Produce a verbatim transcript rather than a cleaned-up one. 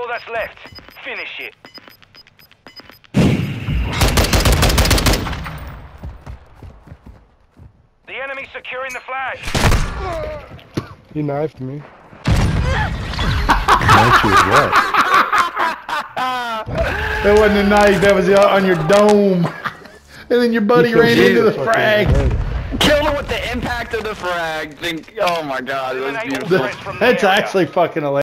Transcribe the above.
all that's left. Finish it. The enemy's securing the flag. He knifed me. Knifed you with what? That wasn't a knife, that was on your dome. And then your buddy ran into the frag. Killed him with the impact of the frag. Think, oh my god, it was beautiful. That's actually fucking hilarious.